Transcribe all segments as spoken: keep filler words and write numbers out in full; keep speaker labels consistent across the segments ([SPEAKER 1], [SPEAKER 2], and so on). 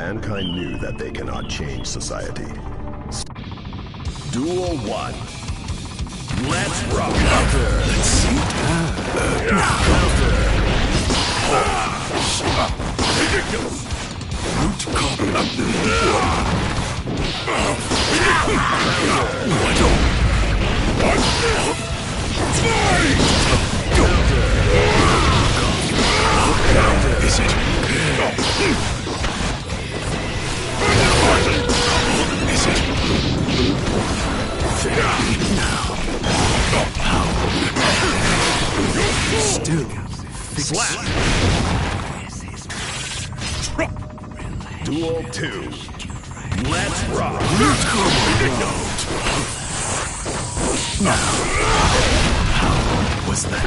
[SPEAKER 1] Mankind knew that they cannot change society. Duel one. Let's rock. Counter.
[SPEAKER 2] Let's see.
[SPEAKER 1] Counter.
[SPEAKER 2] Ridiculous. Root cop. What? Is it? Is it? Now. How? Still.
[SPEAKER 1] Slap. Duel two. Let's rock.
[SPEAKER 2] Root combo. Now. How was that?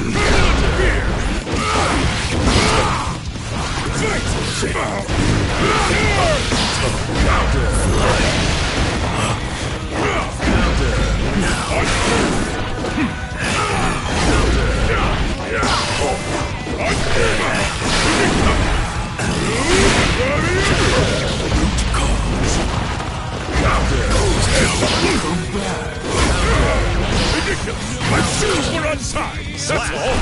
[SPEAKER 3] My shoes were untied! That's all!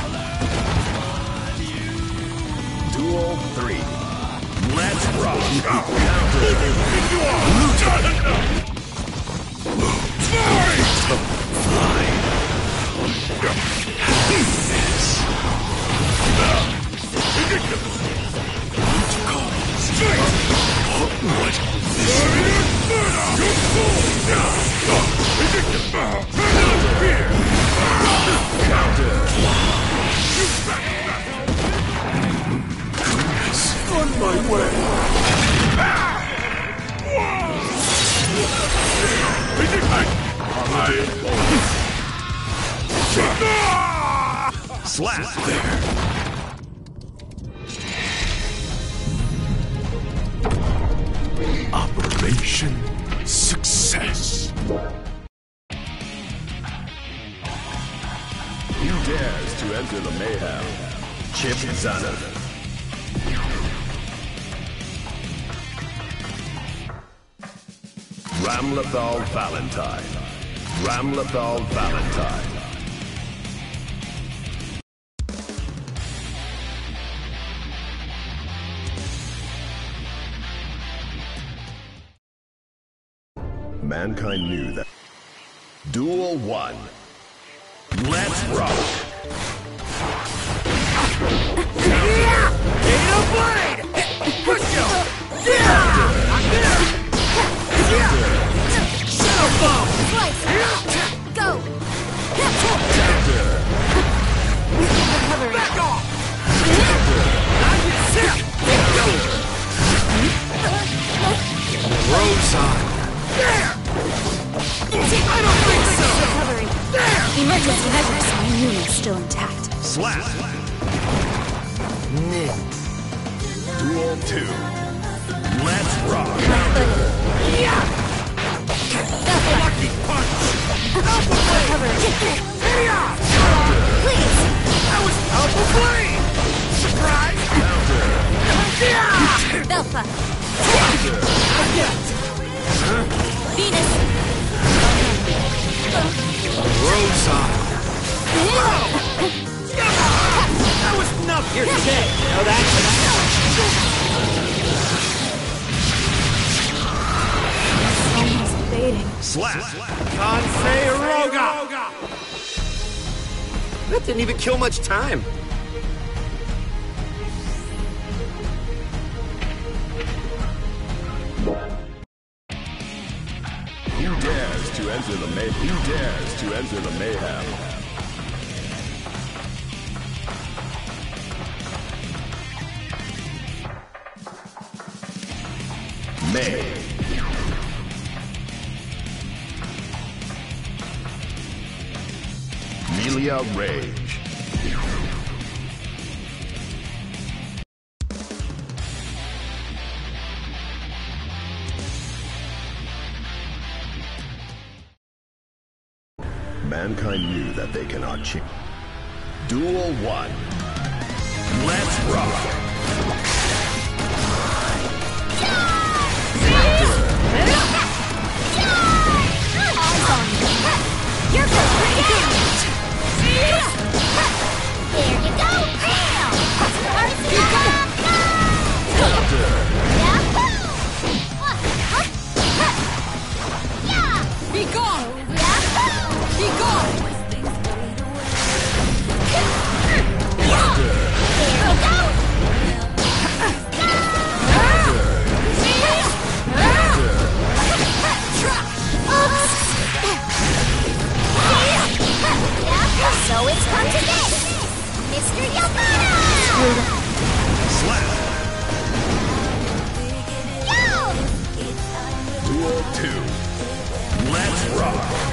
[SPEAKER 1] Duel three. Let's rock.
[SPEAKER 3] Who do you think you are? Lieutenant! Fly!
[SPEAKER 2] Fly.
[SPEAKER 3] Ridiculous!
[SPEAKER 2] What?
[SPEAKER 3] You're full! Ridiculous! Here!
[SPEAKER 1] Counter.
[SPEAKER 2] On my way.
[SPEAKER 1] Slap.
[SPEAKER 2] There. Operation success.
[SPEAKER 1] Who dares to enter the mayhem? Chip Zanner. Ramlethal Valentine. Ramlethal Valentine. Mankind knew that. Duel one. Let's rock.
[SPEAKER 3] Data blade! Push you! Yeah! I'm there! Shadow bomb!
[SPEAKER 4] Slice! Go! Recovery!
[SPEAKER 3] Back off! Not yet! Sit! Go!
[SPEAKER 2] Rose on.
[SPEAKER 3] There! I don't think so!
[SPEAKER 4] Recovery!
[SPEAKER 3] There!
[SPEAKER 4] Emergency measures. My unit's still intact.
[SPEAKER 1] Slap. Duel two. Let's rock.
[SPEAKER 3] Yeah! Lucky punch!
[SPEAKER 4] Recovery!
[SPEAKER 3] Yeah!
[SPEAKER 4] Please!
[SPEAKER 3] That was Alpha Blade! Surprise! Yeah!
[SPEAKER 4] Belfa! Venus!
[SPEAKER 2] Rose on.
[SPEAKER 3] That was enough here today! You know that?
[SPEAKER 4] Someone's fading.
[SPEAKER 1] Slap.
[SPEAKER 3] Kansei Roga!
[SPEAKER 5] That didn't even kill much time.
[SPEAKER 1] Who dares to enter the may? Who dares to enter the mayhem? May. Melia Rage. Mankind knew that they cannot change. Duel one. Let's rock.
[SPEAKER 3] There you go! Bam! Be gone! Be gone! There you go! So it's come to this! Mister Yamada!
[SPEAKER 1] Slap!
[SPEAKER 3] Yo!
[SPEAKER 1] Duel two. Let's rock!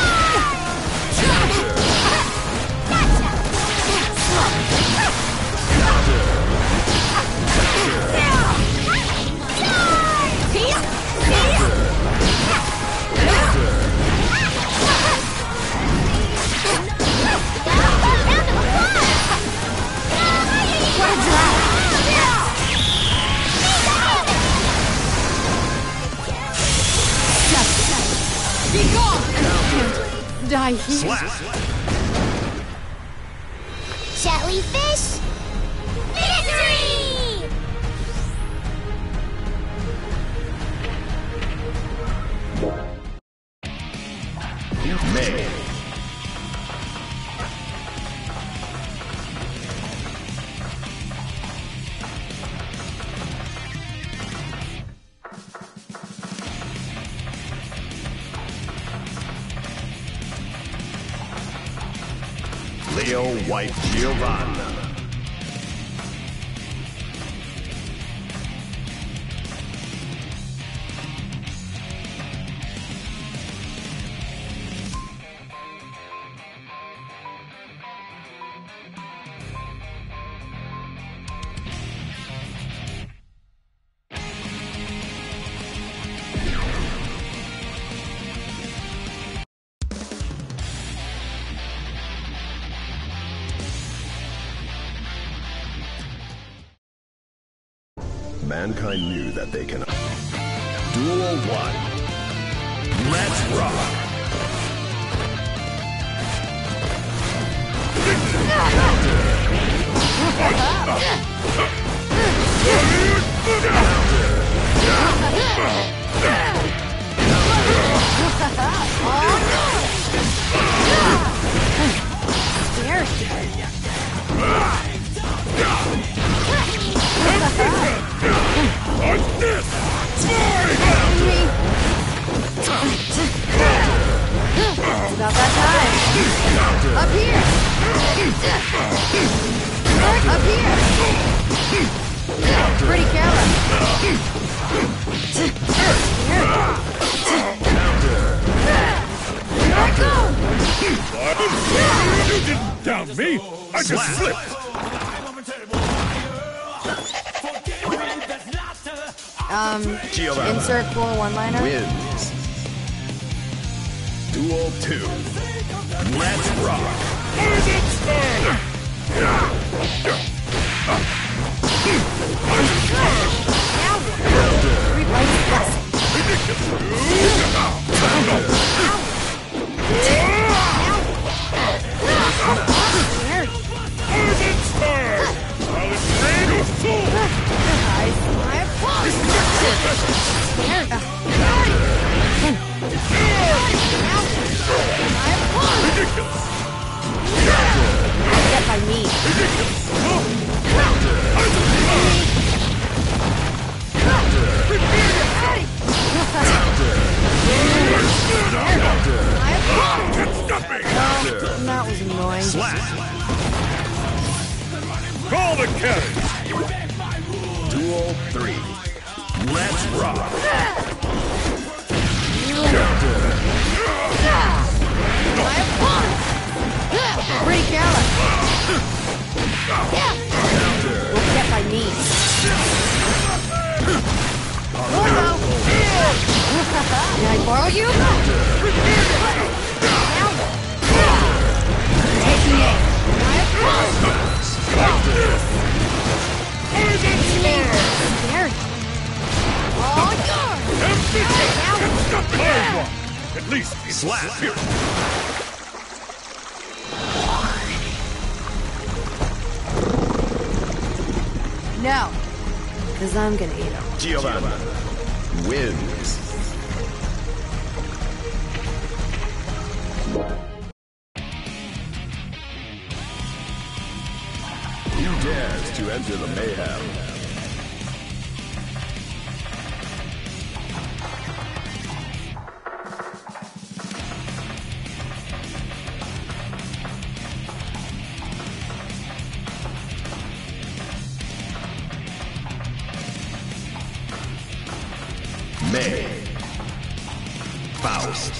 [SPEAKER 4] Die here.
[SPEAKER 1] Slap!
[SPEAKER 3] Jellyfish! Victory!
[SPEAKER 1] May. Leo White Giovanna. Mankind knew that they can. Duel one. Let's rock!
[SPEAKER 2] What's this?
[SPEAKER 4] It's about that time. Up here. Up here. Pretty careless.
[SPEAKER 2] You didn't down me! I just slipped!
[SPEAKER 4] Um,
[SPEAKER 1] Giovanna
[SPEAKER 4] insert cool one-liner.
[SPEAKER 1] wins. Duel two. Let's rock!
[SPEAKER 4] Get by me. That was annoying.
[SPEAKER 1] Slap!
[SPEAKER 2] Call the carriage!
[SPEAKER 1] Duel three. Let's rock!
[SPEAKER 4] Pretty careless. We'll get by me. Oh no! Can I borrow you? Taking it. Scared. All yours.
[SPEAKER 2] At least he's
[SPEAKER 1] Slap!
[SPEAKER 2] serious.
[SPEAKER 4] No. Because I'm gonna eat them.
[SPEAKER 1] Giovanna wins. Who dares to enter the mayhem? May. Faust.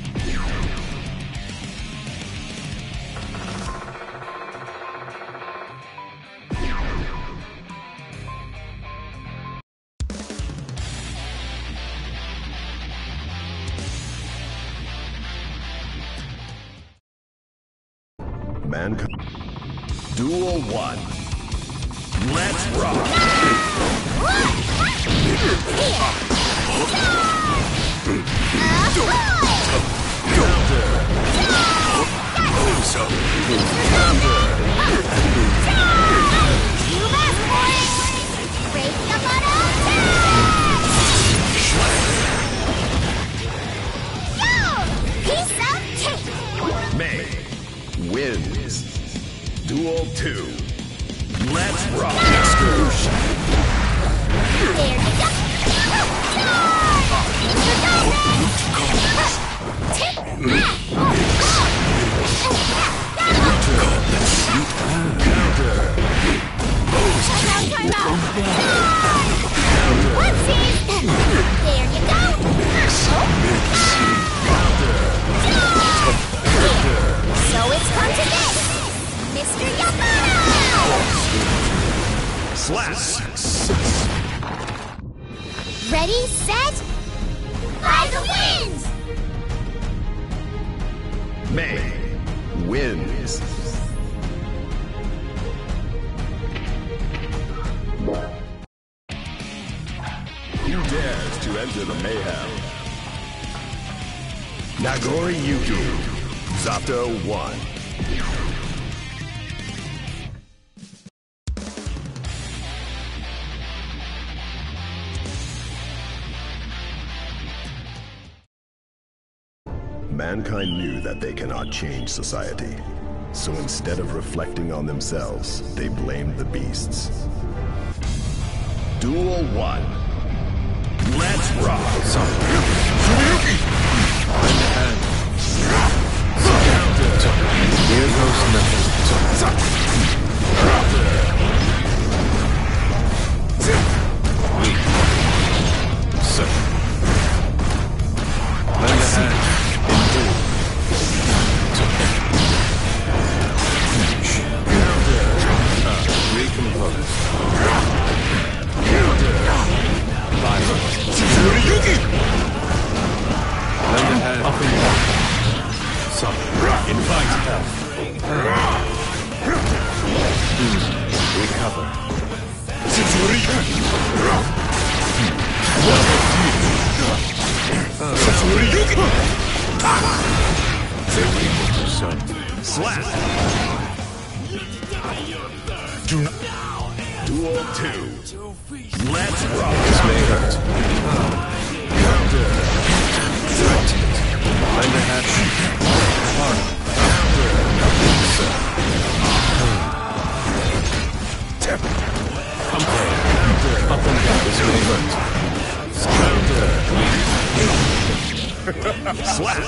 [SPEAKER 1] Mankind. Duel one. Let's rock. May wins. Duel two. Let's rock.
[SPEAKER 3] There you go. So it's time to this, Mister Yamada!
[SPEAKER 1] Slash.
[SPEAKER 3] Ready, set, by the winds!
[SPEAKER 1] May wins. Who dares to enter the mayhem? Nagori Yuki. Zato one. Mankind knew that they cannot change society. So instead of reflecting on themselves, they blamed the beasts. Duel one. Let's rock!
[SPEAKER 6] Here goes nothing. So. Lend a hand. Indeed. Recompose. Violence. Lend a hand. Up and down. Some. Invite help. Recover.
[SPEAKER 1] Slap! Duel two. Let's rock!
[SPEAKER 6] This may hurt.
[SPEAKER 1] Counter!
[SPEAKER 6] Lend a hand. Hard. Come play. Up and down. This may hurt.
[SPEAKER 1] Slap!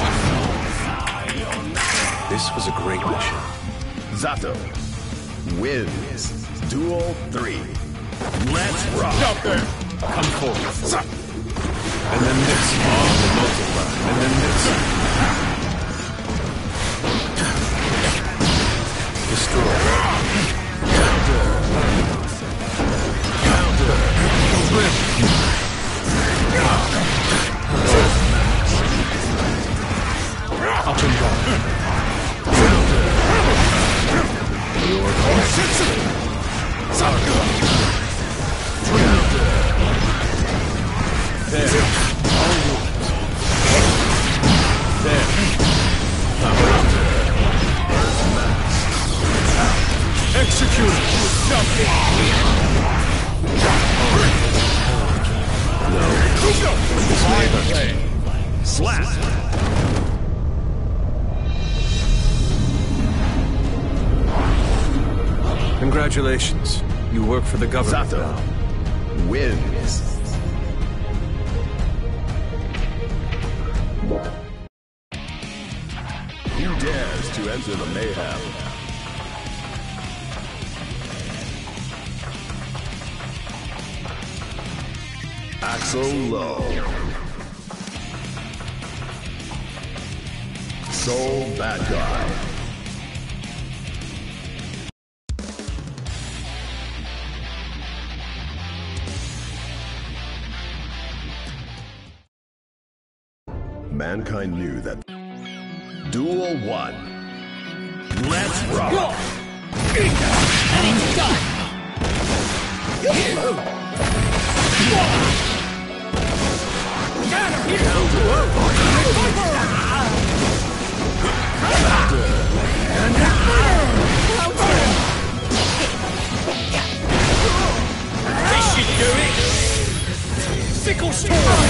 [SPEAKER 6] This was a great mission.
[SPEAKER 1] Zato wins. Duel three. Let's rock!
[SPEAKER 6] Come forward. And then this. On the multiply. And then this. Destroy.
[SPEAKER 1] Counter! Counter!
[SPEAKER 6] Flip. Up and down.
[SPEAKER 1] Counter!
[SPEAKER 6] Your call.
[SPEAKER 1] Counter!
[SPEAKER 6] There. All yours. There. Execute. Nothing. Slap! Congratulations. You work for the government
[SPEAKER 1] Sato
[SPEAKER 6] now.
[SPEAKER 1] wins. Who dares to enter the mayhem? Axel Low. Soul Bad Guy. Mankind knew that. Duel one. Let's rock!
[SPEAKER 7] And it's done! This should do it! Sickle Storm!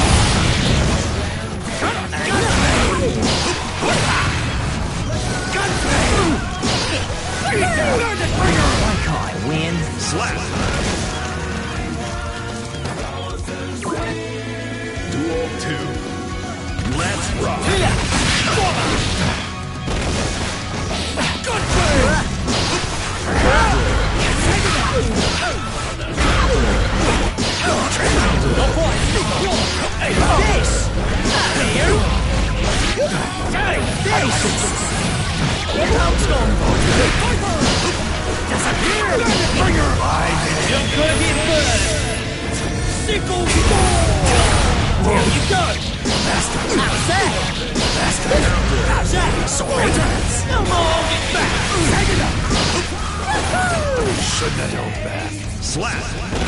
[SPEAKER 7] Why can't I win?
[SPEAKER 6] Slap!
[SPEAKER 1] Duel two. Let's rock!
[SPEAKER 7] This! Here! This! Disappear! You're gonna get burned! Sickle Storm! There you go! Master! How's that? Master! How's that? Soldiers! No more holding back! Take it up!
[SPEAKER 6] Shouldn't have held back. Slap!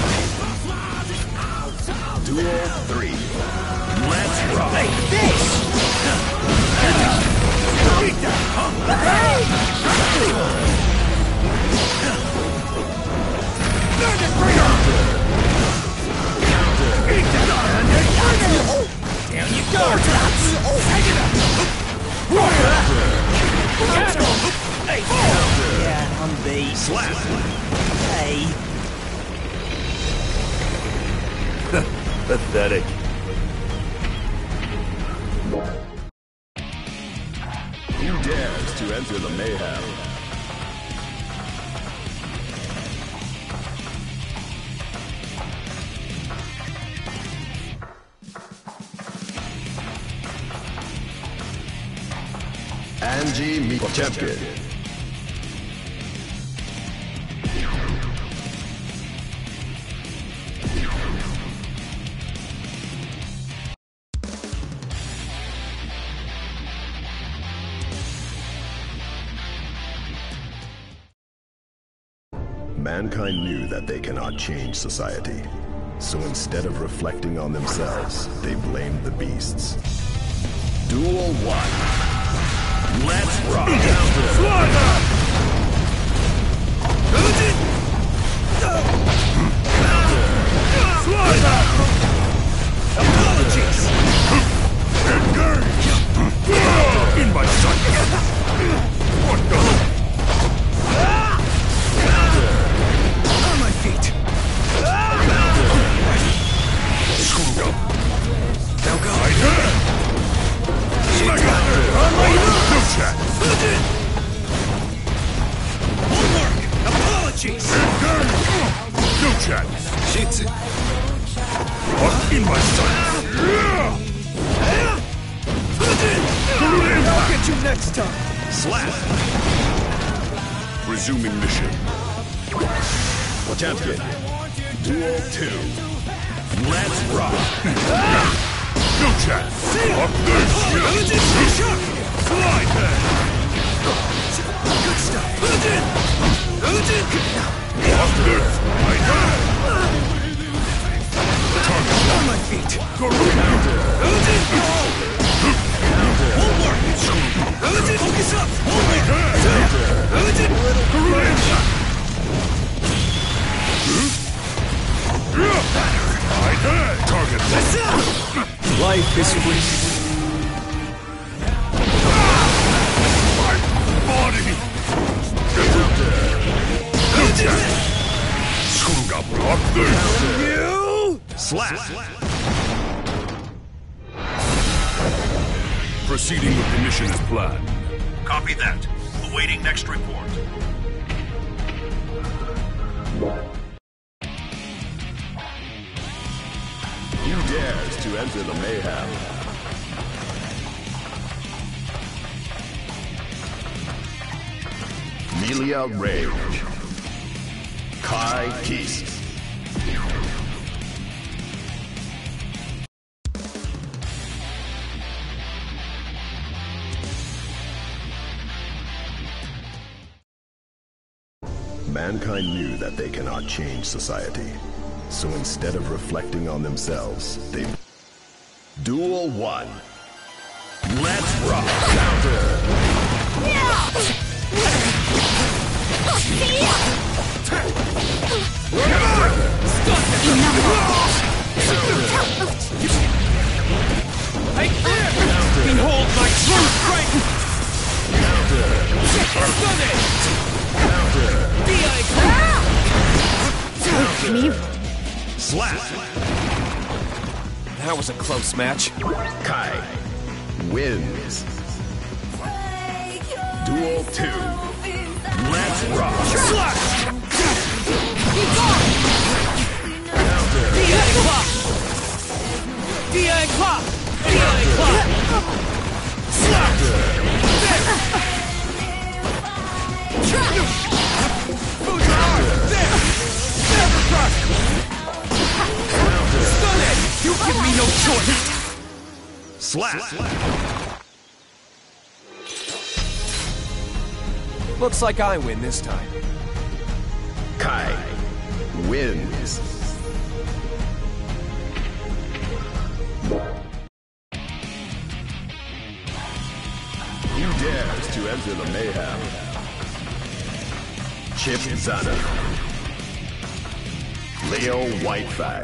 [SPEAKER 1] Duel three. Let's rock!
[SPEAKER 7] Hey, this! Down you go! Take it up! Hey! Yeah, I'm beat.
[SPEAKER 6] Slap!
[SPEAKER 7] Hey!
[SPEAKER 6] Pathetic.
[SPEAKER 1] Who dares to enter the mayhem? Angie Potemkin. Mankind knew that they cannot change society. So instead of reflecting on themselves, they blamed the beasts. Duel one. Let's rock!
[SPEAKER 2] Apologies! Engage! In my sight! What the? On my feet! Screwed up! Now go! I heard! Smack up! On my no chat! Homework! Apologies! Engage! No chat! Shit! Up in my sight! I'll get you next time!
[SPEAKER 6] Slap!
[SPEAKER 2] Resuming mission.
[SPEAKER 1] Potemkin. Duel two. Let's rock!
[SPEAKER 2] No chat! Up this! Slide there! Good stuff! Up this! I die! Target on my feet! Homework! Focus up! Homework! I die! Target! That's it! You!
[SPEAKER 1] Slap!
[SPEAKER 2] Proceeding with the mission as planned.
[SPEAKER 8] Copy that. Awaiting next report.
[SPEAKER 1] Who dares to enter the mayhem? Melia Rage. Kai Keast. Mankind knew that they cannot change society. So instead of reflecting on themselves, they... Duel one. Let's rock! Counter!
[SPEAKER 7] Behold my true strength!
[SPEAKER 1] Slap!
[SPEAKER 6] That was a close match.
[SPEAKER 1] Kai wins. Duel two. Let's rock!
[SPEAKER 7] Slap! You give me no choice!
[SPEAKER 1] Slap!
[SPEAKER 6] Looks like I win this time.
[SPEAKER 1] Kai wins. Who dares to enter the mayhem? Chip Zana. Leo Whitefang.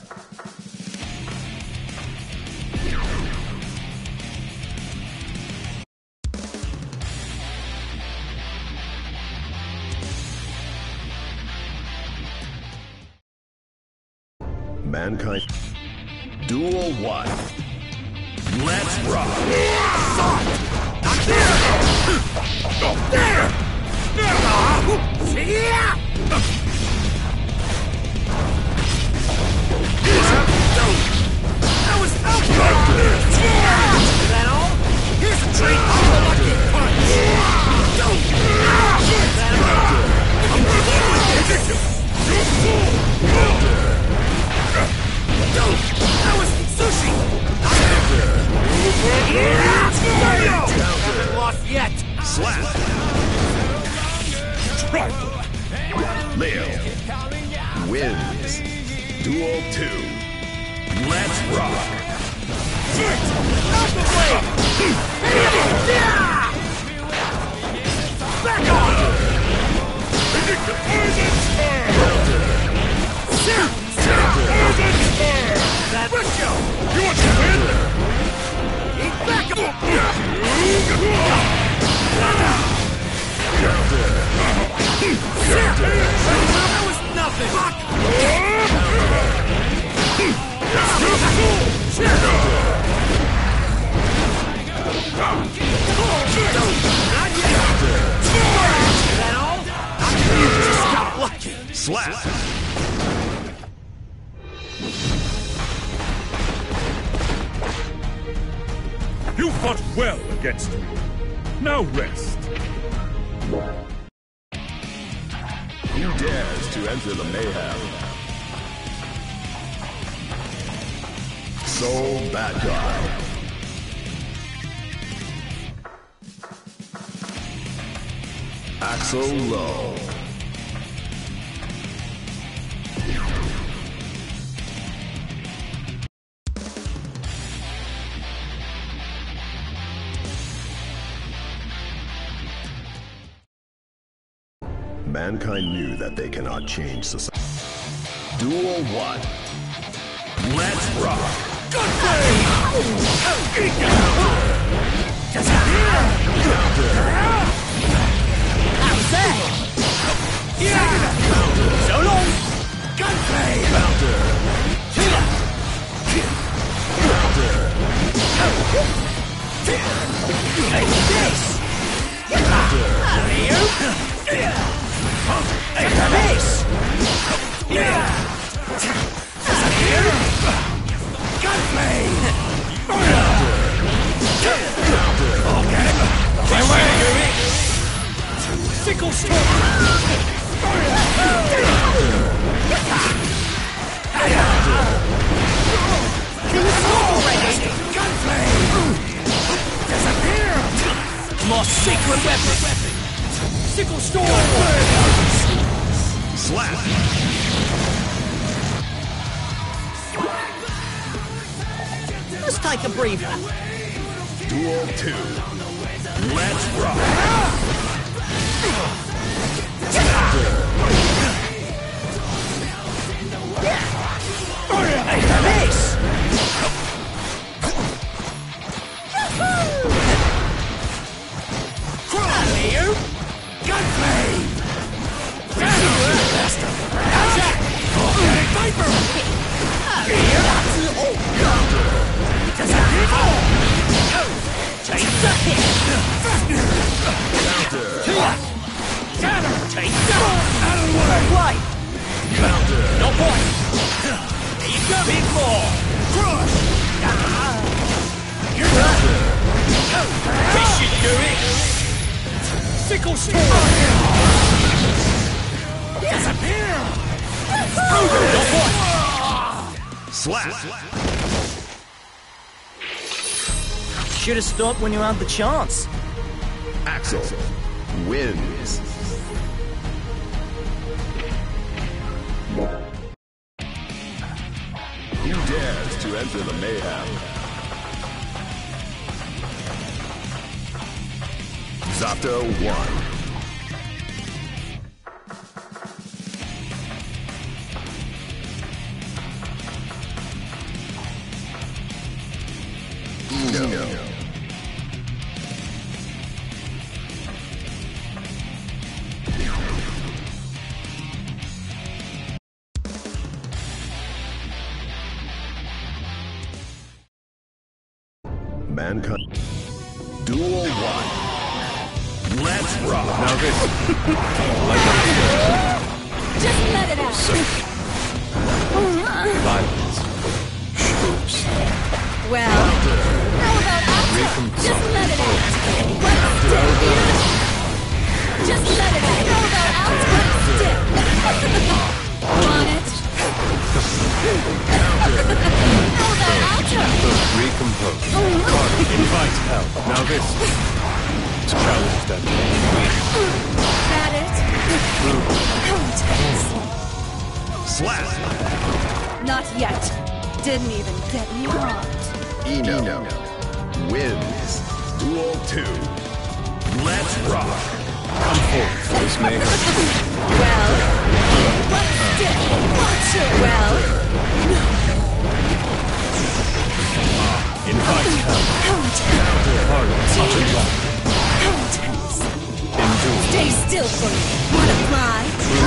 [SPEAKER 1] Mankind. Duel one. Let's rock!
[SPEAKER 7] Not there! There! That was helpful! Is that all? Here's a treat! The lucky punch! Don't! Is that all? I'm beginning with this! Don't! That was sushi! Haven't lost yet!
[SPEAKER 1] Slap! Leo wins. Duel two. Let's rock!
[SPEAKER 7] Out the way! Back off! That Briscoe! You want to win? He's back up! That was nothing! Not yet! Is that all? You just got lucky!
[SPEAKER 1] Slap!
[SPEAKER 2] You fought well against me. Now rest.
[SPEAKER 1] Who dares to enter the mayhem? Soul Bad Guy. Axel Low. Mankind knew that they cannot change society. Duel one. Let's rock!
[SPEAKER 7] Good day! How's that? Yeah! Take this! Alley-oop! Take this! Disappear! Gunblade! Okay! My way! Sickle storm! Gunblade! Disappear! Lost secret weapon! Sickle storm!
[SPEAKER 1] Slap!
[SPEAKER 7] Let's take a breather.
[SPEAKER 1] Duel two. Let's rock!
[SPEAKER 7] This! Alley-oop! Gunblade! Master! Attack! Viper! Take the hit! Counter! Take that! Out of the way! No point! Here you go! Big ball! Crush! You're done! This should do it! Sickle storm! Disappear! No point!
[SPEAKER 1] Slap!
[SPEAKER 7] Should have stopped when you had the chance.
[SPEAKER 1] Axel wins. Who dares to enter the mayhem? Zato one. Eno. Mankind. Duel one. Let's rock.
[SPEAKER 6] Now this.
[SPEAKER 3] Just let it out.
[SPEAKER 6] Violence. Shoops.
[SPEAKER 3] Well, how about Alta? Just let it out. What's still here? Just let it out. How about Alta? Still. Want it? How about Alta?
[SPEAKER 6] Recompose. Invite help. Now this. Challenge them.
[SPEAKER 3] That it? How intense.
[SPEAKER 1] Slap.
[SPEAKER 4] Not yet. Didn't even get me hot.
[SPEAKER 1] Eno wins. Duel two. Let's rock.
[SPEAKER 6] Come forth. This may hurt.
[SPEAKER 3] Well, what's still? Watch it. Well,
[SPEAKER 6] Invite help.
[SPEAKER 3] how intense.
[SPEAKER 6] Hard. Touch and block.
[SPEAKER 3] How intense.
[SPEAKER 6] Endure.
[SPEAKER 3] Stay still for me. Wanna fly?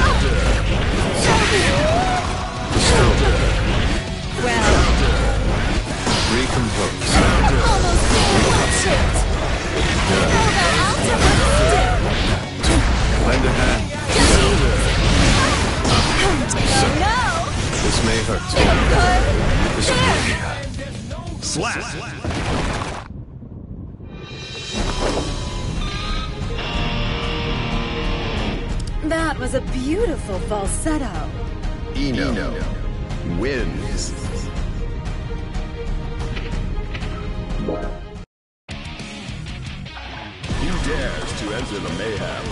[SPEAKER 3] Well,
[SPEAKER 6] Recompose.
[SPEAKER 3] almost there. Watch it. How about Alta? Still.
[SPEAKER 6] Lend a hand.
[SPEAKER 3] Oh no!
[SPEAKER 6] This may hurt.
[SPEAKER 3] Good.
[SPEAKER 6] This
[SPEAKER 3] There.
[SPEAKER 1] Slap.
[SPEAKER 4] That was a beautiful falsetto.
[SPEAKER 1] Eno wins. Who dares to enter the mayhem?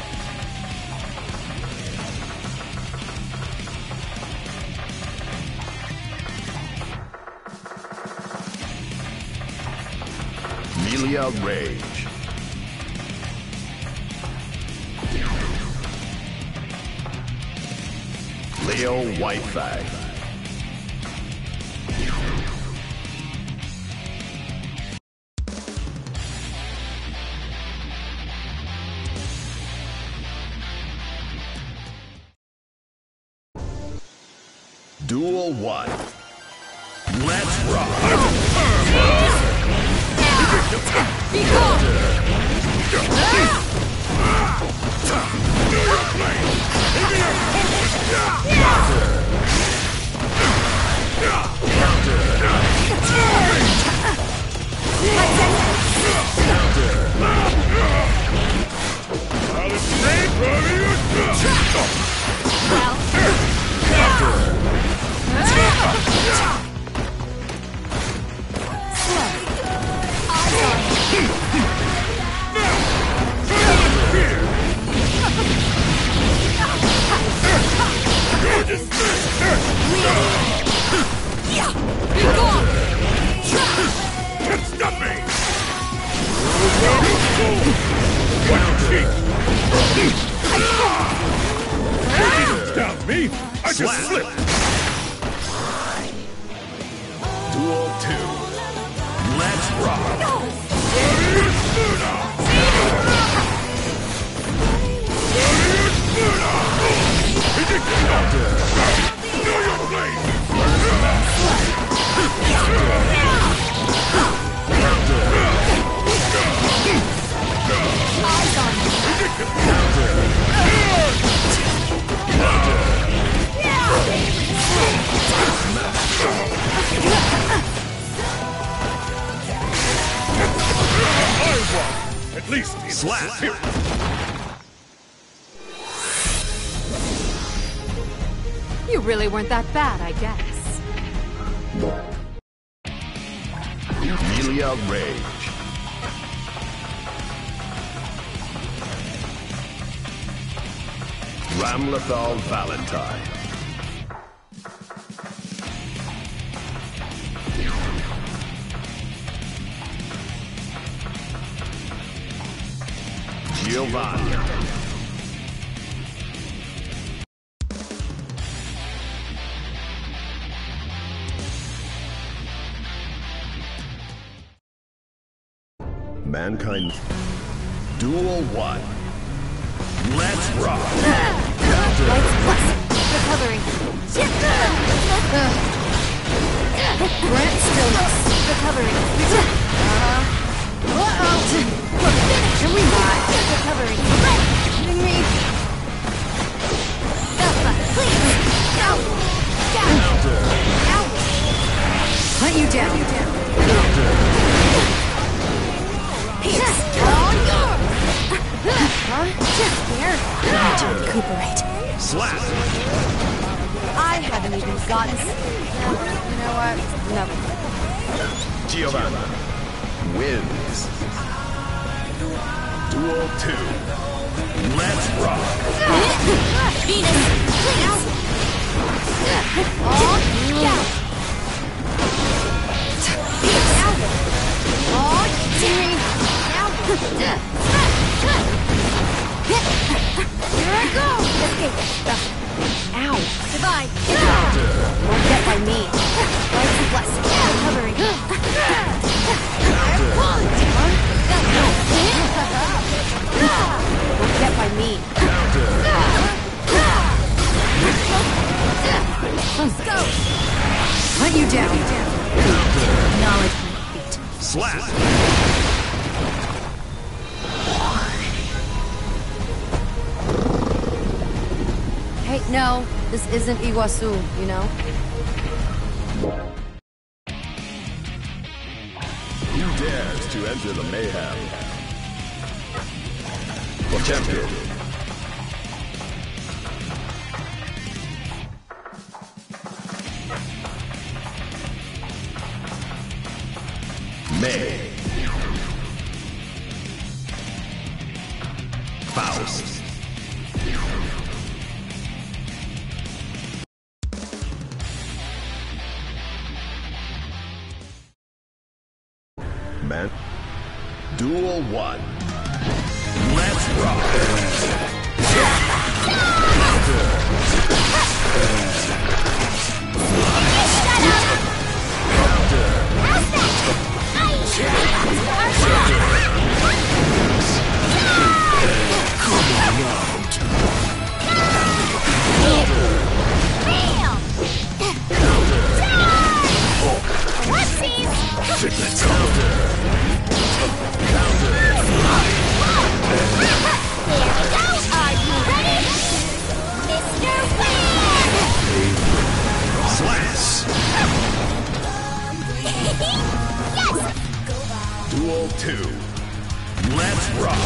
[SPEAKER 1] Melia Rage. Leo Whitefang. Duel one. Let's rock.
[SPEAKER 3] Be gone!
[SPEAKER 2] Stop me! I just slipped!
[SPEAKER 1] Duel two. Let's rock!
[SPEAKER 2] At least in
[SPEAKER 1] Slap.
[SPEAKER 2] spirit.
[SPEAKER 4] You really weren't that bad, I guess.
[SPEAKER 1] Amelia Rage. Ramlethal Valentine. Giovanni. Mankind. Duel one. Let's rock.
[SPEAKER 4] Lights plus. Recovering. Grant stillness. Recovering. Uh-huh. Uh-oh. Can we not? Recovering. Kidding me? Alpha, please. Down. Down. Down. Hunt you down. You down. Peace. All yours. Huh? Just here. Recuperate.
[SPEAKER 1] Slap.
[SPEAKER 4] I haven't even gotten. You know what? No.
[SPEAKER 1] Giovanna wins. Duel two. Let's rock.
[SPEAKER 3] Venus, please!
[SPEAKER 4] All down. All team down. Here I go. Escape. Ow. Divide. Won't get by me. Lights and blessing. Recovering. Won't get by me. Let's go. Hunt you down. Knowledge my feet.
[SPEAKER 1] Slap.
[SPEAKER 4] Hey, no, this isn't Iguazu, you know?
[SPEAKER 1] Who dares to enter the mayhem? For champion. May. Faust. Man. Duel one. Let's rock. two. Let's rock.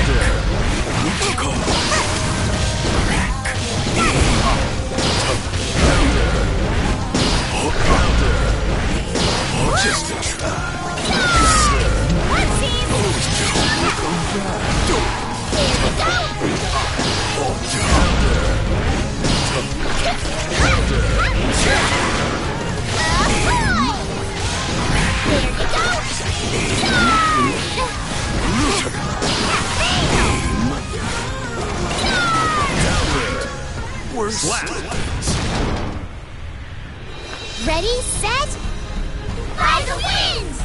[SPEAKER 2] Just a try.
[SPEAKER 3] Ready, set, by the winds!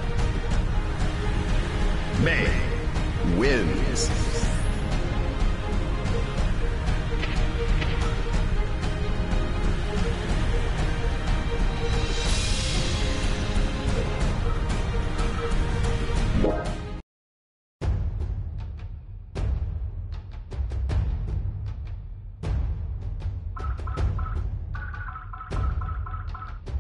[SPEAKER 1] May wins.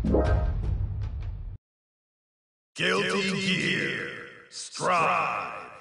[SPEAKER 2] Gulity Gear. Strive.